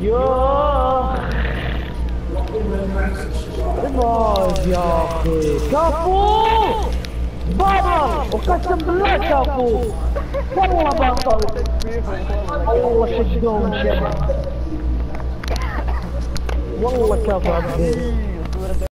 يوه الموز يا اخي كفو بابا وقسم بالله كفو والله بطل والله شدهم شباب والله كفو عبد